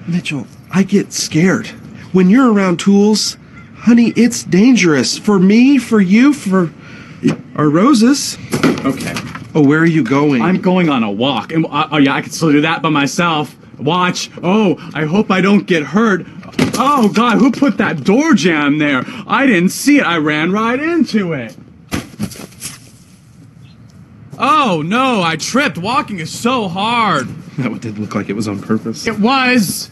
Mitchell, I get scared. When you're around tools, honey, it's dangerous. For me, for you, for our roses. Okay. Oh, where are you going? I'm going on a walk. And, oh, yeah, I can still do that by myself. Watch. Oh, I hope I don't get hurt. Oh, God, who put that door jamb there? I didn't see it. I ran right into it. Oh, no, I tripped. Walking is so hard. That did look like it was on purpose. It was.